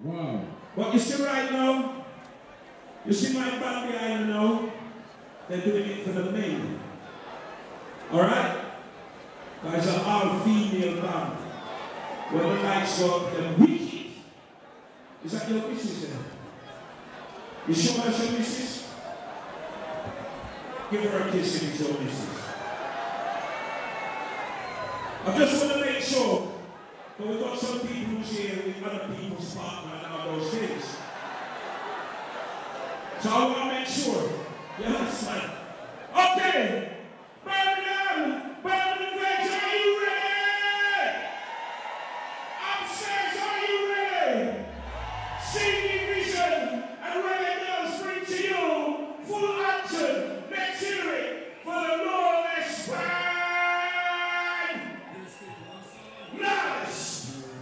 Wow. But you see right now, you see my band behind now, they're doing it for the men. Alright? Because it's an all-female band. When the lights go up, they're wicked. Is that your missus there? You sure that's your missus? Give her a kiss if it's your missus. I just want to make sure that we've got some people who's here with other people's partner and all those things. So I want to make sure. Yes, man. Okay. Birmingham, Veg, are you ready? Upstairs, are you ready? Singing Vision and Reggae Girls bring to you full action. Let's hear it for the Lawless Band. Nice.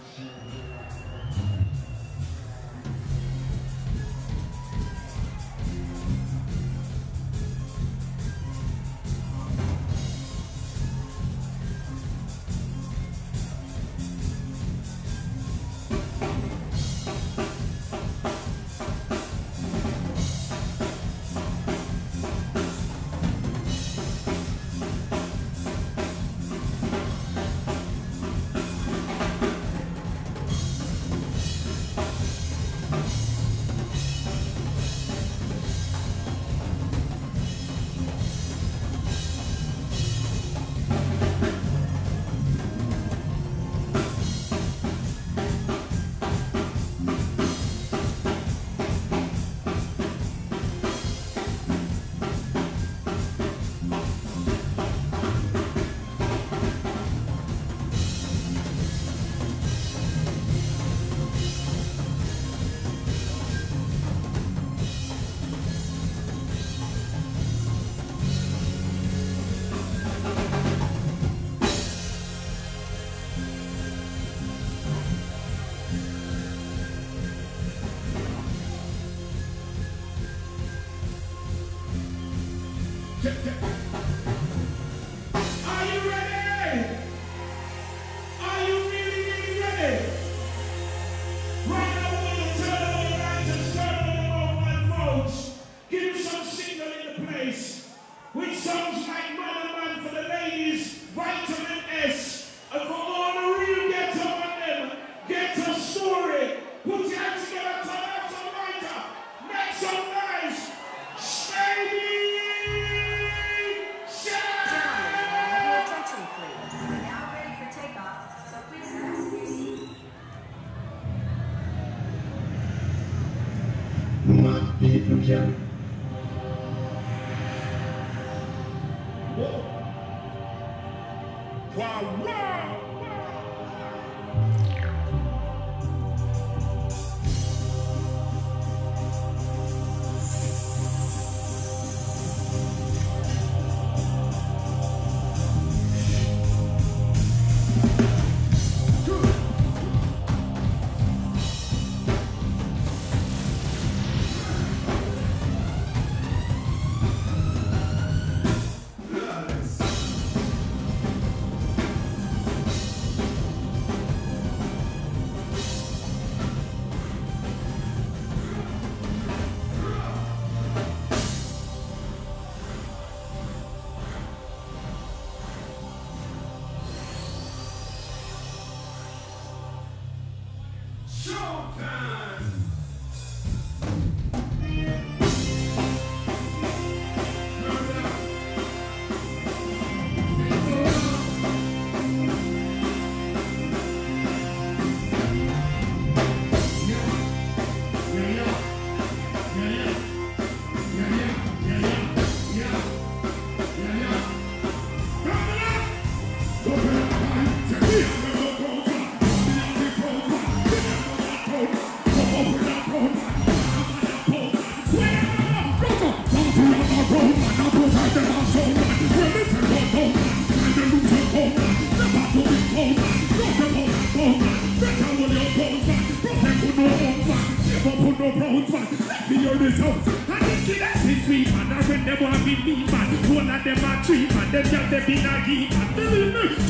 Are you ready? Are you really, really ready? Right now, we're going to turn on the lights and turn on the mobile phones. Give me some signal in the place. Which sounds like Man and Man for the ladies, Vitamin S. And for all the real ghetto on them, ghetto story. Put your hands together, turn out some lighter. Make some noise. Baby! Wow, wow!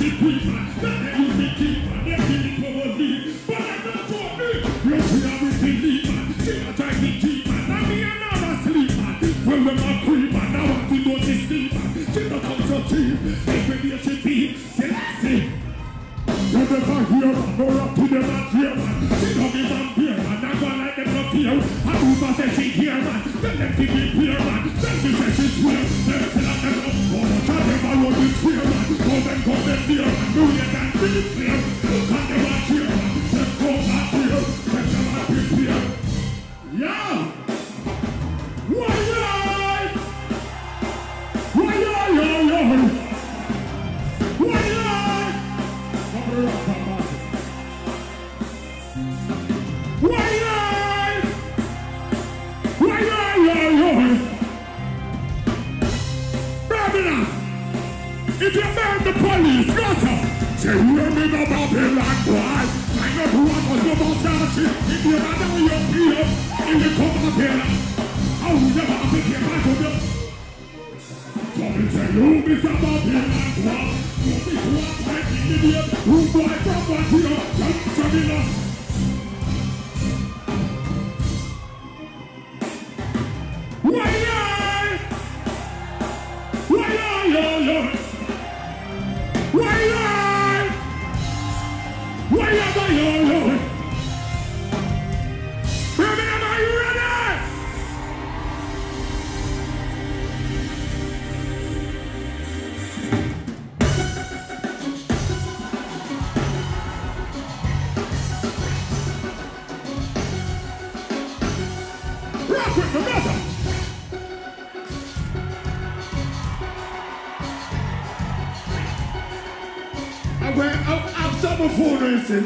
Keep them to keep here, man. Them to say it's weird. Them to let them up. Oh, but tell them I want this here, man. Go them here, man. Do you can be clear? Look at them out here, man. Them go back here. Let them out here. Yeah. Why, if you burn the police, say we're in the Babylon, boy. I know who I was about to if you're not on your feet, if you come up here, how would you have to get back to them? Somebody say, you Mr. Babylon, boy. You be one like the idiot, who boy from what here, just enough. I'm some food racing.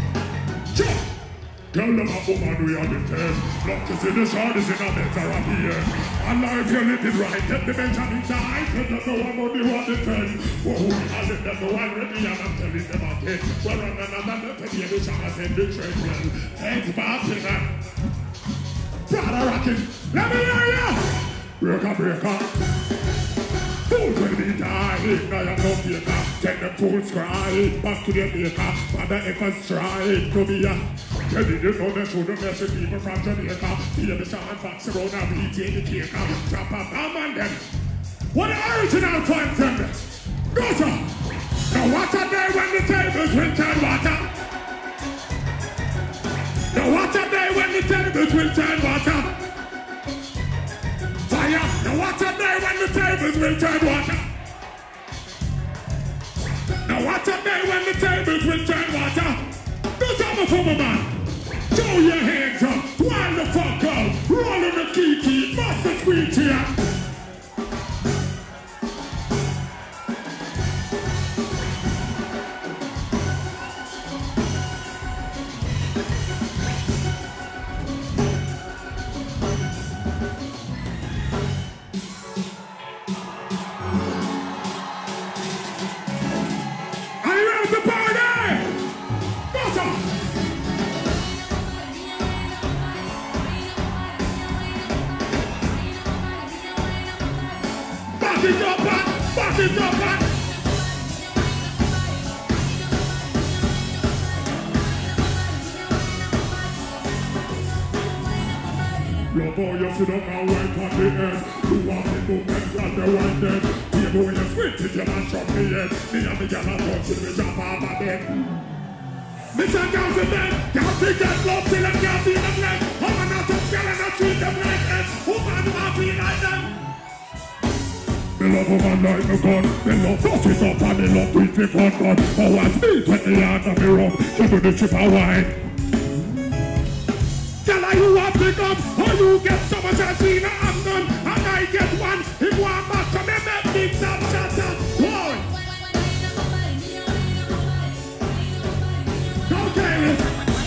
Tell them a woman we are the 10. Love to see the shorties in a better up here. And now if you live it right, get the Benjamin time. Tell them no one more the 10. Whoa, I let them know already and I'm telling them again. We're on another penny every time I send the train. Thanks, Bartina. Brother Rockin', let me hear ya. Breaker. Fools will be dying, now you're no maker. Take the fools cry, back to their maker. Father efforts try to be a. Tell me you know they shouldn't mess with people from Jamaica. Hear the Sean Fox around and we take the cake. Drop a bomb on them. What the original fans them? Go sir. Now what a day when the tables will turn water. Now what a day when the tables will turn water. Now what a day when the tables will turn water. Now what a day when the tables will turn water. Do something for me, man. Show your hands up. Wind the fuck out. Roll in the kiki. Bust the squeak here. Back it up, man. Your boy, you sit up and wait on the end. You want the movement and the one dead. You know you sweet if you man chop the head. Me and the gal are touching me jump off my bed. Mr. Johnson then, can't take that love till them can't see them legs. I'm not a girl and I treat them like heads. Woman do I feel like them? Me love a man like a gun. Me love dust it up and me love tweet it on gun. Oh, I speak when the hand of me rum. She do the chip of wine. Tell her you have to come, or you get so much as seen a handgun, and I get one. If one match to me, make big top shatter. Boy! Don't care it.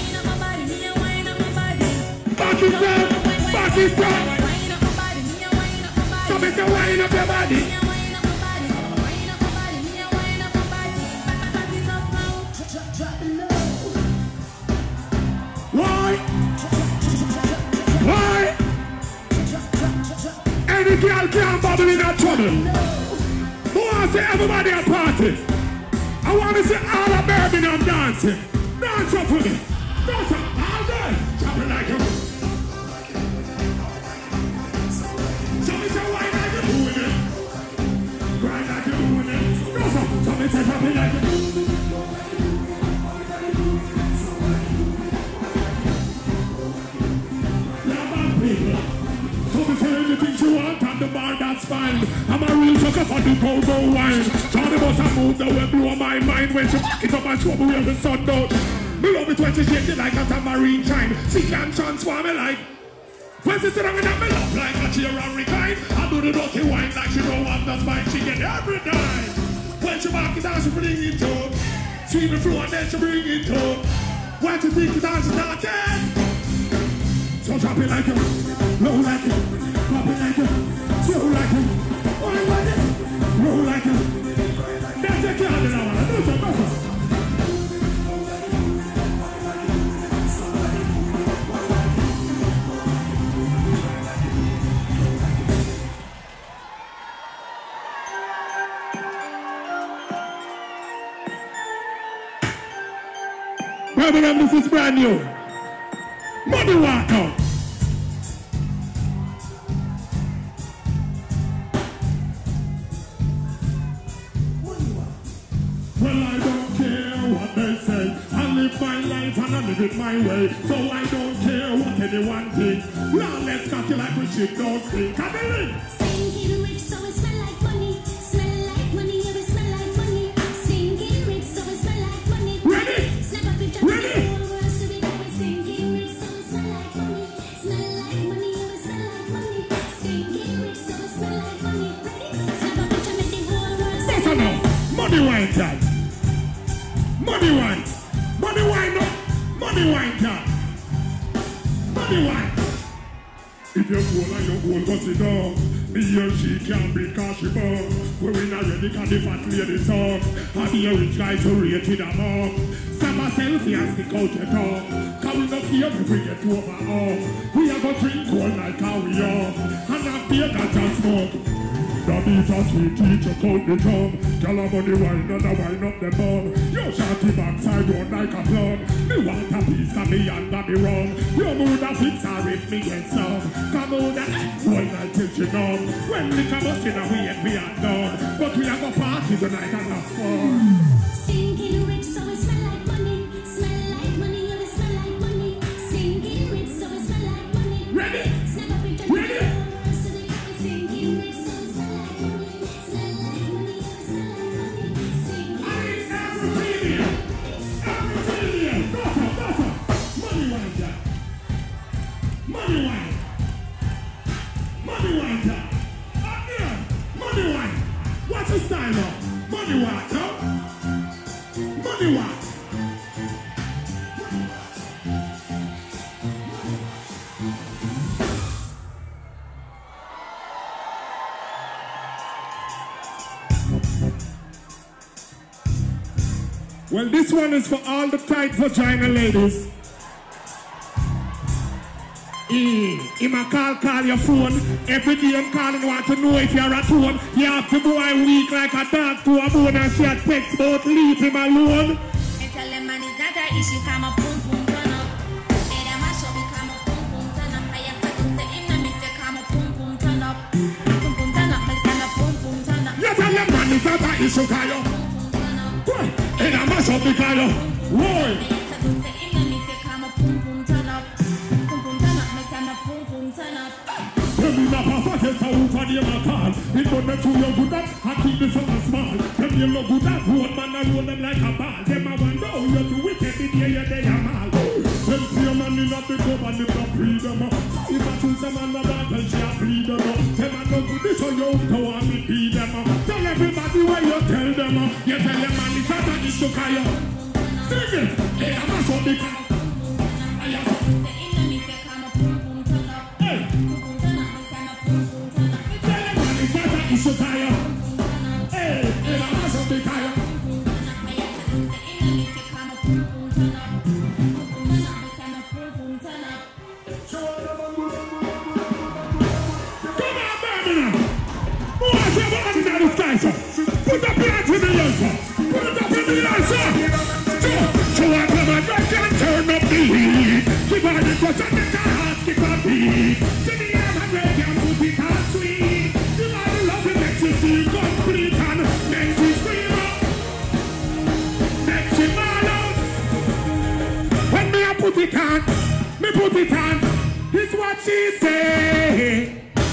Back it up, back it up. So make you wind up your body. Why? Why? Any girl can't bubble in that trouble. Who wants to see everybody a party? I want to see all of Birmingham dancing. Dance up for me. Dance up. All day. Chop it like you. So me say why like you doing it? Grind like you doing it. Dance up. So me say chop it like you doing it. So she say anything she want on the bar, that's fine. I'm a real sucker for the go-go wine. Charlie must have moved that will blow my mind when she back it up and show me where the sun down. Me love it when she shake it like a tambourine chime. She can transform me like. When she sit down in me love like a chair and recline. I do the dirty wine like she don't want that spine. She get every night. When she back it down, she bring it up. Sweep the floor and then she bring it up. When she think it down, she not dead. So drop it like you, low like you, pop it like you, slow like you, oil like you, roll like you. That's the kind of one. Do some better. Birmingham, this is brand new. Money walk out. Well, I don't care what they say. I live my life and I live it my way. So I don't care what anyone thinks. Now let's cut you like we shit don't think. Come in. Stinking rich, so it smell like money. Smell like money, yeah, it smell like money. Stinking rich, so it smell like money. Ready? Snap a picture. Ready? Stinking rich, so it smell like money. Smell like money, yeah, it smell like money. Stinking rich, so it smell like money. Ready? Snap a picture, make the whole world see. That's enough. Money wine, girl. Money wine. Money wine, no. Money wine, girl. Money wine. If you're cool and you're cool, what's it up? Me and she can't be cause she born. When we not ready, cause the fat lady talk. I be a rich guy, so rated them up. Stab a selfie and stick out your tongue. Cause we not care if we get over off. We are gonna drink cold like how we are. And not beer that just smoke. The beat a sweet teacher called the drum. Tell her money wine and I wine up the bum. Yo shorty backside run like a plum. Me want a piece of me and me wrong. Yo mood a fix her if me get some. Come on boy night till she numb. When we come up in a way we are done. But we are gonna party tonight and have fun. Stinking rich, so it smell like money. Smell like money, yeah, it smell like money. Stinking rich, so it smell like money. Ready? Snap a picture. Ready? Stinking rich, so it smell like money. Smell like money, yeah, it smell like money. Stinking Everything. Money wine, Jack. Money wine. Money wine, Jack. Up there. Money wine. What's the style of? Money wine, huh? Money wine. Well, this one is for all the tight vagina ladies. Him a call your phone. Every day I'm calling, want to know if you're at home. You have to go and weak like a dog to a bone and she a text about leave him alone. And tell them man it's not a issue, come a boom boom turn up. And I'm a show me come a boom boom turn up. I have to do the in the mix, come a boom boom turn up. Boom boom turn up, come a boom boom turn up. You tell them man it's not a issue, Kayo. And I'm a show me, Kayo. Whoa. Me not pass a test out for the call. It don't make you good at I keep this up small. Them you look good at road man and roll them like a ball. Them a wonder how you do it every day you day a mall. Them see a man in a big up and them not freedom. If I choose a man a dance and she a freedom. Them a no good this so you to want me be them. Tell everybody what you tell them. You tell them man it's not an issue Kayo. Sing it. Hey I'm a so big. It's a tire. Hey, and I'm also big tire. Come on, Birmingham. Who has ever under the sky, sir? Put the plant in the air, sir. Put it up in the air, sir. So I come and I can turn up the heat. Give her the touch and make her heart skip a beat. To the air and break and put it on sweet. You feel complete and makes you scream out, makes you mad out. When me I put it on, it's what she say.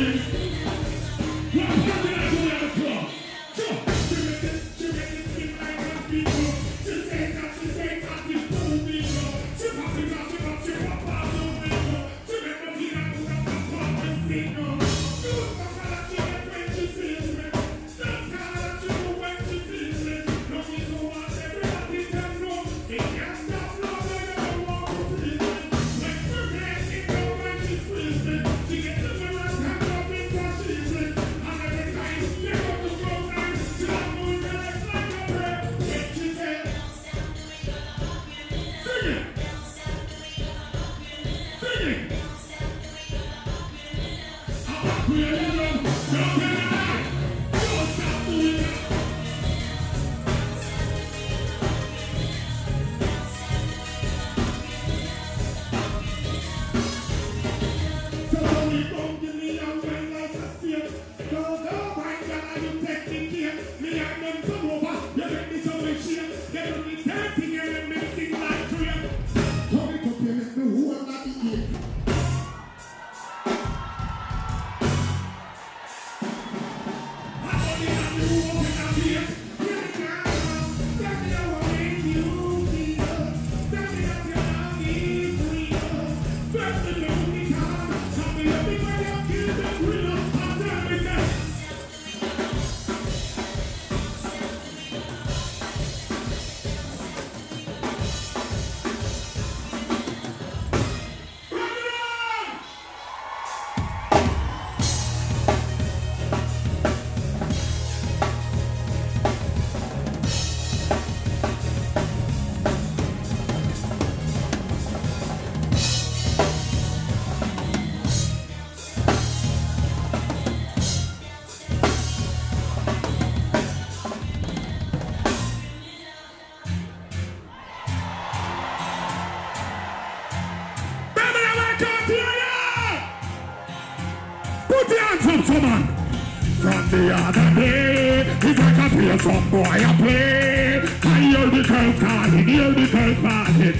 From the other day, if I can hear some boy I play, I hear the girls calling, hear the girls calling.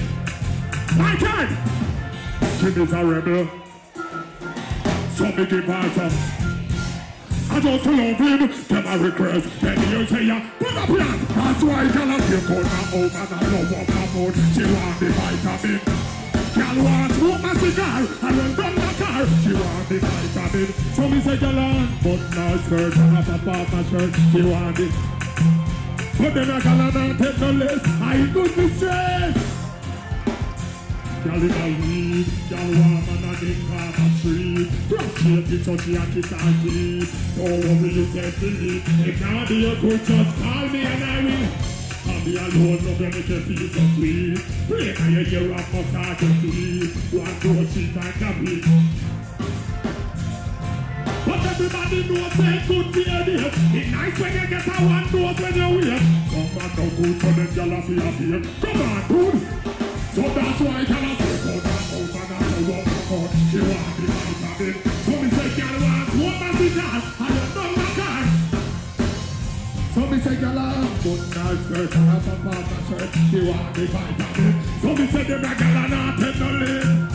My turn! She is a rebel, so me give her some. I just love him, them a request, then you say ya, put up your hand. That's why girl I feel cold now, oh man, I love up my mood. She want the vitamin. Girl want smoke my cigar, I run down the car. She want the vitamin. So me say girl on, but now skirt, and I pop off my shirt. She want it. But then I girl on take no less, I do the stress. Girl in a weed, girl warm and I think half a tree. Frustrate it so she a kiss her teeth. Don't worry you say delete. If not be a good just call me and I will. I'll be alone, no make you feel so sweet. Break and you hear up my start to sleep. One door sheet and a beat. But everybody knows say good for your day. It's nice when you get a one dose when you wait. Some man no good for them gyal a feel a feel. Come on, dude. So that's why gyal a say go down out and I go walk out. She want the vitamin. So me say gyal want one message and you know my car. So me say gyal a good night skirt and a pop off my shirt. She want the vitamin. So me say them a gyal a not take no lead.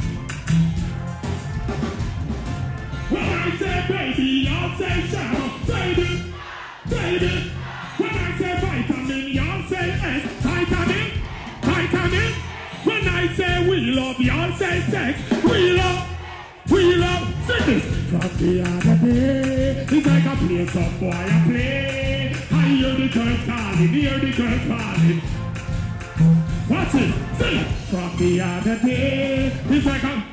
When I say baby, y'all say shower. Baby, baby. When I say vitamin, y'all say S. Vitamin, vitamin. When I say we love, y'all say sex. We love sickness. From the other day, it's like a play some boy I play. I hear the girls calling, hear the girls calling. Watch it, sing it. From the other day, it's like a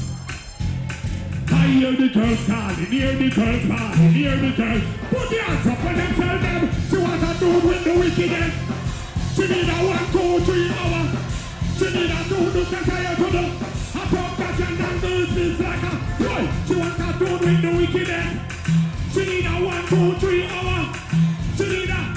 I hear the girls calling, hear the girls calling, hear the girls. Put the hands up when them tell them she want a dude with the wickedness. She need a 1, 2, 3 hour. She need a dude who can tell you to do. I talk that and then do this like a boy. She want a dude with the wickedness. She need a 1, 2, 3 hour. She need a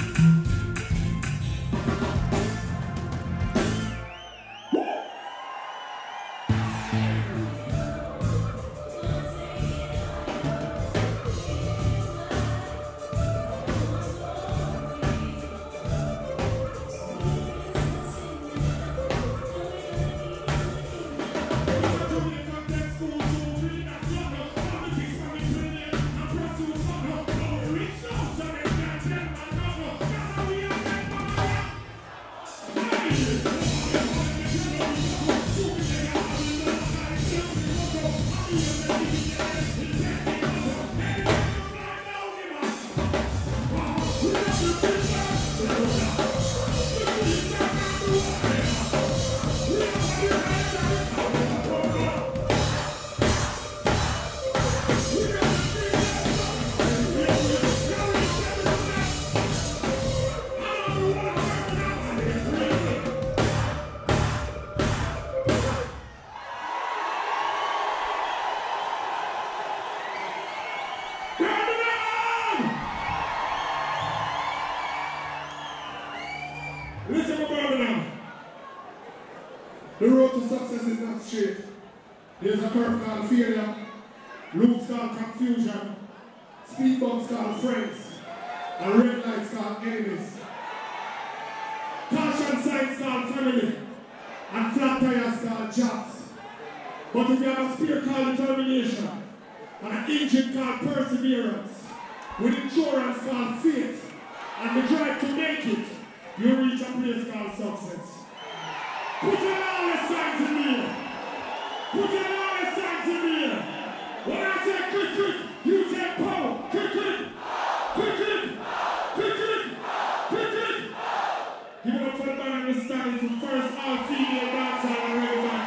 Listen to Birmingham. The road to success is not straight. There's a curve called failure, loops called confusion, speed bumps called friends, and red lights called enemies. Caution signs called family, and flat tires called jobs. But if you have a spear called determination, and an engine called perseverance, with insurance called faith, and the drive to make it, you reach a place called success. Put your knowledge signs in here. Put your knowledge signs in here. When I say click, click, you say pow. Click, click. Click, click. Click, click. Click, click. Give it up for the man in the stand. It's the first all-female dancer on the reggae band.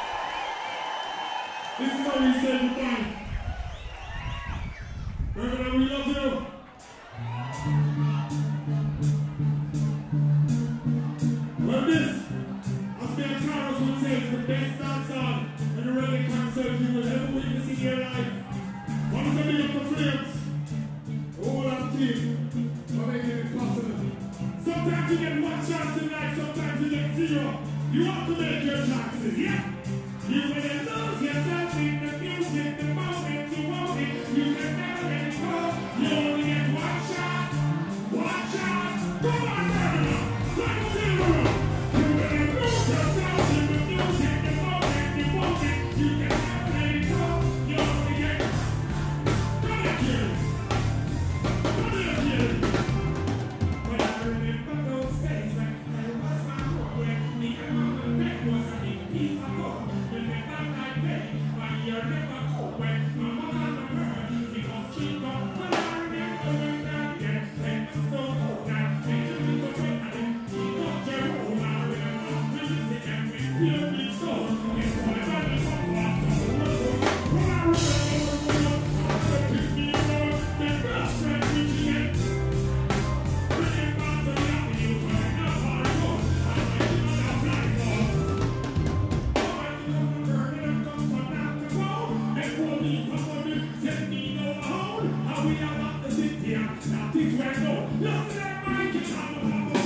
This is how we say goodbye. Remember, we love you. Well, this, as me and Carlos would say, is the best dance song and the reggae concert you will ever witness in your life. One of the beautiful flames, all our team, for making it possible. Sometimes you get one chance in life, sometimes you get zero. You have to make your chances, yeah? You will lose yourself in the music the moment you want it. You can never let it go. You only get one shot. One shot. Go on, brother. Like zero. You will lose yourself in the music the moment you want it. You can never let it go. You only get. Come here, kid. Come here, kid. But I remember those days when I was my home, when me and mama bed was a big piece of gold. You're never cold when mama got a bird because she got but I remember when that year and it's so cold now and you do the way I did she got your home I remember music and we feel me so it's whatever the fuck was when I remember when I pick me up the best friend reaching it bringing back to the avenue turning up our road I'm like you know that black ball oh I think I'm a bird and I'm come from now send me no home. How we are not the city, that is where no. Listen to my guitar.